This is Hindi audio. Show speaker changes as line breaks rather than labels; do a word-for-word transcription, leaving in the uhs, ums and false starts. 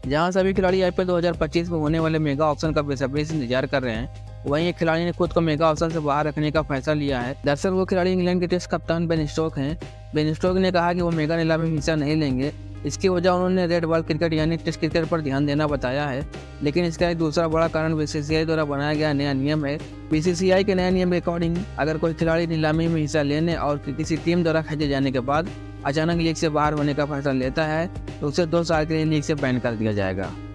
जहां सभी खिलाड़ी आईपीएल दो हज़ार पच्चीस में होने वाले मेगा ऑक्शन का बेसब्री से इंतजार कर रहे हैं, वहीं एक खिलाड़ी ने खुद को मेगा ऑक्शन से बाहर रखने का फैसला लिया है। दरअसल वो खिलाड़ी इंग्लैंड के टेस्ट कप्तान बेन स्टोक्स हैं। बेन स्टोक्स ने कहा कि वो मेगा नीलामी में हिस्सा नहीं लेंगे। इसकी वजह उन्होंने रेड बॉल क्रिकेट यानी टेस्ट क्रिकेट पर ध्यान देना बताया है। लेकिन इसका एक दूसरा बड़ा कारण बीसीसीआई द्वारा बनाया गया नया नियम है। बीसीसीआई के नए नियम के अकॉर्डिंग अगर कोई खिलाड़ी नीलामी में हिस्सा लेने और किसी टीम द्वारा खरीदे जाने के बाद अचानक लीग से बाहर होने का फैसला लेता है तो उसे दो साल के लिए लीग से बैन कर दिया जाएगा।